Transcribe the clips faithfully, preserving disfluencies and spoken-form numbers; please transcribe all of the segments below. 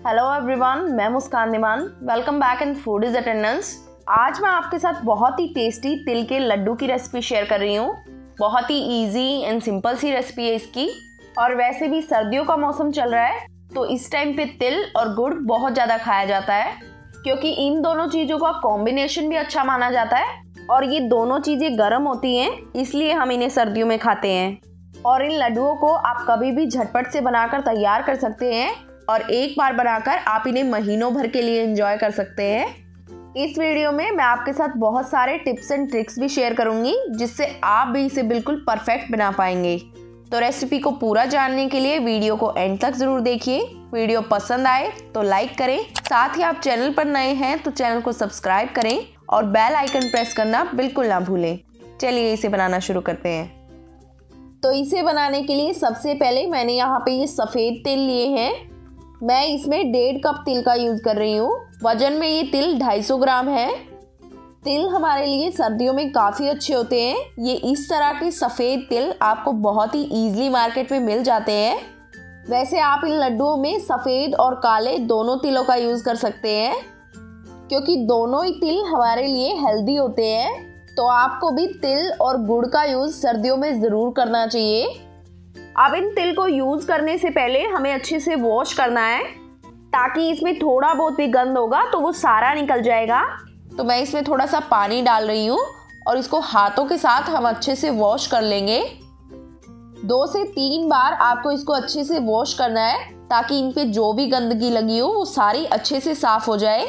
Hello everyone, मैं Muskan Niman. Welcome back in food is attendance. आज मैं आपके साथ बहुत ही टेस्टी तिल के लड्डू की रेसिपी शेयर कर रही हूँ। बहुत ही इजी एंड सिंपल सी रेसिपी है इसकी। और वैसे भी सर्दियों का मौसम चल रहा है तो इस टाइम पे तिल और गुड़ बहुत ज़्यादा खाया जाता है, क्योंकि इन दोनों चीज़ों का कॉम्बिनेशन भी अच्छा माना जाता है और ये दोनों चीज़ें गर्म होती हैं, इसलिए हम इन्हें सर्दियों में खाते हैं। और इन लड्डुओं को आप कभी भी झटपट से बनाकर तैयार कर सकते हैं और एक बार बनाकर आप इन्हें महीनों भर के लिए एंजॉय कर सकते हैं। इस वीडियो में मैं आपके साथ बहुत सारे टिप्स एंड ट्रिक्स भी शेयर करूंगी, जिससे आप भी इसे बिल्कुल परफेक्ट बना पाएंगे। तो रेसिपी को पूरा जानने के लिए वीडियो को एंड तक ज़रूर देखिए। वीडियो पसंद आए तो लाइक करें, साथ ही आप चैनल पर नए हैं तो चैनल को सब्सक्राइब करें और बेल आइकन प्रेस करना बिल्कुल ना भूलें। चलिए इसे बनाना शुरू करते हैं। तो इसे बनाने के लिए सबसे पहले मैंने यहाँ पे ये सफ़ेद तिल लिए हैं। मैं इसमें डेढ़ कप तिल का यूज़ कर रही हूँ। वजन में ये तिल ढाई सौ ग्राम है। तिल हमारे लिए सर्दियों में काफ़ी अच्छे होते हैं। ये इस तरह के सफ़ेद तिल आपको बहुत ही ईजिली मार्केट में मिल जाते हैं। वैसे आप इन लड्डुओं में सफ़ेद और काले दोनों तिलों का यूज़ कर सकते हैं, क्योंकि दोनों ही तिल हमारे लिए हेल्दी होते हैं। तो आपको भी तिल और गुड़ का यूज़ सर्दियों में ज़रूर करना चाहिए। अब इन तिल को यूज़ करने से पहले हमें अच्छे से वॉश करना है, ताकि इसमें थोड़ा बहुत भी गंद होगा तो वो सारा निकल जाएगा। तो मैं इसमें थोड़ा सा पानी डाल रही हूँ और इसको हाथों के साथ हम अच्छे से वॉश कर लेंगे। दो से तीन बार आपको इसको अच्छे से वॉश करना है, ताकि इन पे जो भी गंदगी लगी हो वो सारी अच्छे से साफ हो जाए।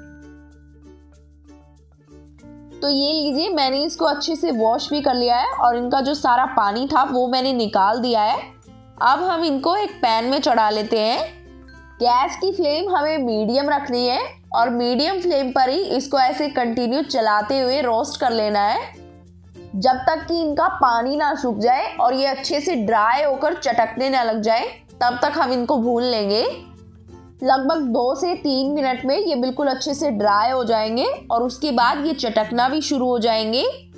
तो ये लीजिए, मैंने इसको अच्छे से वॉश भी कर लिया है और इनका जो सारा पानी था वो मैंने निकाल दिया है। अब हम इनको एक पैन में चढ़ा लेते हैं। गैस की फ्लेम हमें मीडियम रखनी है और मीडियम फ्लेम पर ही इसको ऐसे कंटिन्यू चलाते हुए रोस्ट कर लेना है, जब तक कि इनका पानी ना सूख जाए और ये अच्छे से ड्राई होकर चटकने ना लग जाए, तब तक हम इनको भून लेंगे। लगभग दो से तीन मिनट में ये बिल्कुल अच्छे से ड्राई हो जाएंगे और उसके बाद ये चटकना भी शुरू हो जाएंगे।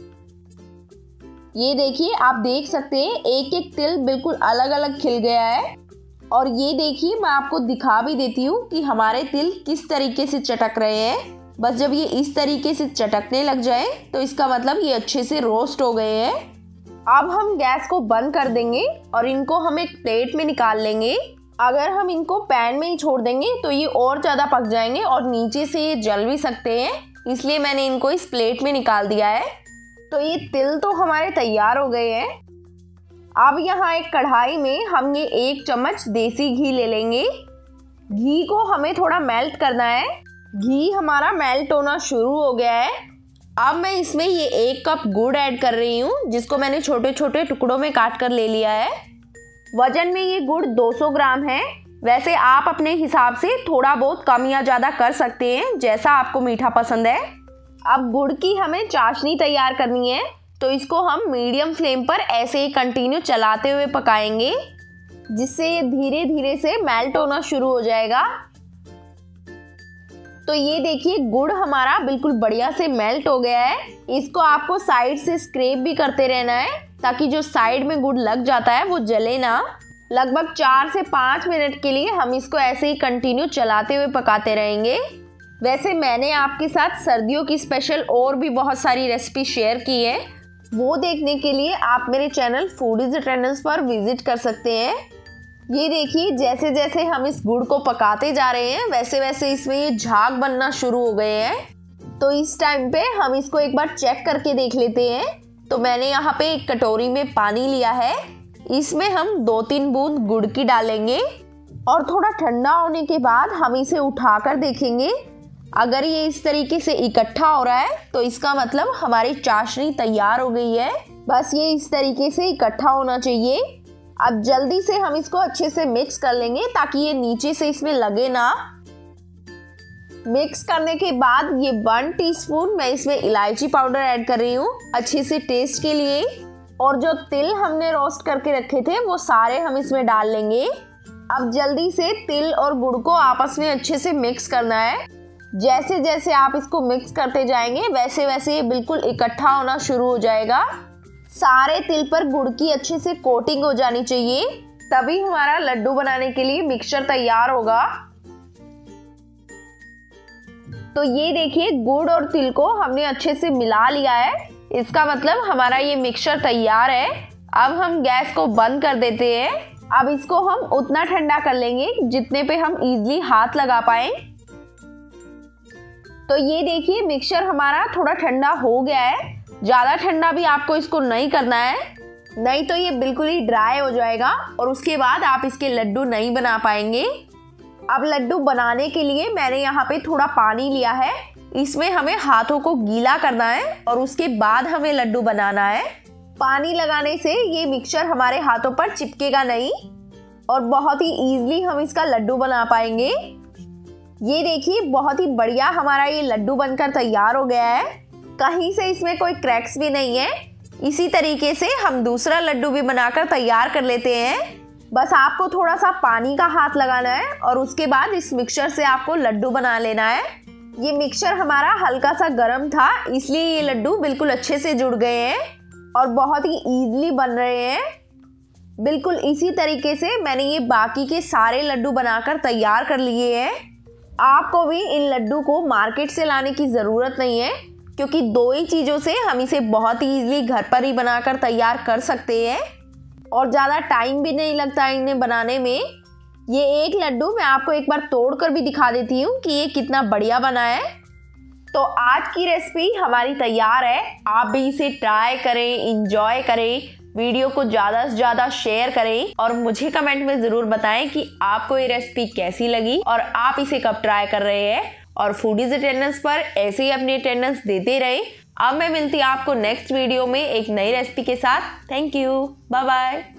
ये देखिए, आप देख सकते हैं एक एक तिल बिल्कुल अलग अलग खिल गया है। और ये देखिए, मैं आपको दिखा भी देती हूँ कि हमारे तिल किस तरीके से चटक रहे हैं। बस जब ये इस तरीके से चटकने लग जाए तो इसका मतलब ये अच्छे से रोस्ट हो गए हैं। अब हम गैस को बंद कर देंगे और इनको हम एक प्लेट में निकाल लेंगे। अगर हम इनको पैन में ही छोड़ देंगे तो ये और ज़्यादा पक जाएंगे और नीचे से ये जल भी सकते हैं, इसलिए मैंने इनको इस प्लेट में निकाल दिया है। तो ये तिल तो हमारे तैयार हो गए हैं। अब यहाँ एक कढ़ाई में हम ये एक चम्मच देसी घी ले लेंगे। घी को हमें थोड़ा मेल्ट करना है। घी हमारा मेल्ट होना शुरू हो गया है। अब मैं इसमें ये एक कप गुड़ ऐड कर रही हूँ, जिसको मैंने छोटे छोटे टुकड़ों में काट कर ले लिया है। वजन में ये गुड़ दो सौ ग्राम है। वैसे आप अपने हिसाब से थोड़ा बहुत कम या ज़्यादा कर सकते हैं, जैसा आपको मीठा पसंद है। अब गुड़ की हमें चाशनी तैयार करनी है, तो इसको हम मीडियम फ्लेम पर ऐसे ही कंटिन्यू चलाते हुए पकाएंगे, जिससे ये धीरे धीरे से मेल्ट होना शुरू हो जाएगा। तो ये देखिए, गुड़ हमारा बिल्कुल बढ़िया से मेल्ट हो गया है। इसको आपको साइड से स्क्रैप भी करते रहना है, ताकि जो साइड में गुड़ लग जाता है वो जले ना। लगभग चार से पाँच मिनट के लिए हम इसको ऐसे ही कंटिन्यू चलाते हुए पकाते रहेंगे। वैसे मैंने आपके साथ सर्दियों की स्पेशल और भी बहुत सारी रेसिपी शेयर की है, वो देखने के लिए आप मेरे चैनल फूड इज अटेंडेंस पर विजिट कर सकते हैं। ये देखिए, जैसे जैसे हम इस गुड़ को पकाते जा रहे हैं वैसे वैसे इसमें ये झाग बनना शुरू हो गए हैं। तो इस टाइम पे हम इसको एक बार चेक करके देख लेते हैं। तो मैंने यहाँ पे एक कटोरी में पानी लिया है। इसमें हम दो तीन बूंद गुड़ की डालेंगे और थोड़ा ठंडा होने के बाद हम इसे उठाकर देखेंगे। अगर ये इस तरीके से इकट्ठा हो रहा है तो इसका मतलब हमारी चाशनी तैयार हो गई है। बस ये इस तरीके से इकट्ठा होना चाहिए। अब जल्दी से हम इसको अच्छे से मिक्स कर लेंगे, ताकि ये नीचे से इसमें लगे ना। मिक्स करने के बाद ये वन टीस्पून मैं इसमें इलायची पाउडर ऐड कर रही हूँ, अच्छे से टेस्ट के लिए। और जो तिल हमने रोस्ट करके रखे थे वो सारे हम इसमें डाल लेंगे। अब जल्दी से तिल और गुड़ को आपस में अच्छे से मिक्स करना है। जैसे जैसे आप इसको मिक्स करते जाएंगे वैसे वैसे ये बिल्कुल इकट्ठा होना शुरू हो जाएगा। सारे तिल पर गुड़ की अच्छे से कोटिंग हो जानी चाहिए, तभी हमारा लड्डू बनाने के लिए मिक्सचर तैयार होगा। तो ये देखिए गुड़ और तिल को हमने अच्छे से मिला लिया है। इसका मतलब हमारा ये मिक्सचर तैयार है। अब हम गैस को बंद कर देते हैं। अब इसको हम उतना ठंडा कर लेंगे जितने पे हम इजीली हाथ लगा पाए। तो ये देखिए मिक्सचर हमारा थोड़ा ठंडा हो गया है। ज़्यादा ठंडा भी आपको इसको नहीं करना है, नहीं तो ये बिल्कुल ही ड्राई हो जाएगा और उसके बाद आप इसके लड्डू नहीं बना पाएंगे। अब लड्डू बनाने के लिए मैंने यहाँ पे थोड़ा पानी लिया है। इसमें हमें हाथों को गीला करना है और उसके बाद हमें लड्डू बनाना है। पानी लगाने से ये मिक्सचर हमारे हाथों पर चिपकेगा नहीं और बहुत ही ईजिली हम इसका लड्डू बना पाएंगे। ये देखिए बहुत ही बढ़िया हमारा ये लड्डू बनकर तैयार हो गया है। कहीं से इसमें कोई क्रैक्स भी नहीं है। इसी तरीके से हम दूसरा लड्डू भी बनाकर तैयार कर लेते हैं। बस आपको थोड़ा सा पानी का हाथ लगाना है और उसके बाद इस मिक्सचर से आपको लड्डू बना लेना है। ये मिक्सचर हमारा हल्का सा गर्म था, इसलिए ये लड्डू बिल्कुल अच्छे से जुड़ गए हैं और बहुत ही ईजिली बन रहे हैं। बिल्कुल इसी तरीके से मैंने ये बाकी के सारे लड्डू बनाकर तैयार कर लिए हैं। आपको भी इन लड्डू को मार्केट से लाने की ज़रूरत नहीं है, क्योंकि दो ही चीज़ों से हम इसे बहुत ही ईजिली घर पर ही बनाकर तैयार कर सकते हैं और ज़्यादा टाइम भी नहीं लगता इन्हें बनाने में। ये एक लड्डू मैं आपको एक बार तोड़कर भी दिखा देती हूँ कि ये कितना बढ़िया बना है। तो आज की रेसिपी हमारी तैयार है। आप भी इसे ट्राई करें, इंजॉय करें, वीडियो को ज़्यादा से ज़्यादा शेयर करें और मुझे कमेंट में ज़रूर बताएं कि आपको ये रेसिपी कैसी लगी और आप इसे कब ट्राई कर रहे हैं। और फूडीज अटेंडेंस पर ऐसे ही अपनी अटेंडेंस देते रहे। अब मैं मिलती हूँ आपको नेक्स्ट वीडियो में एक नई रेसिपी के साथ। Thank you, bye bye.